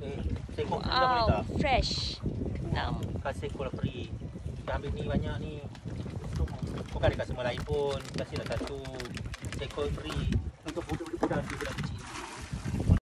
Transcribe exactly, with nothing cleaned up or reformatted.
Eh, seekor free dah boleh tak? Wow, fresh. Enam. Kasih seekor free. Kita ambil ni banyak ni. Bukan dekat semua lain pun. Kasihlah satu seekor free. Untuk budak-budak budak kecil.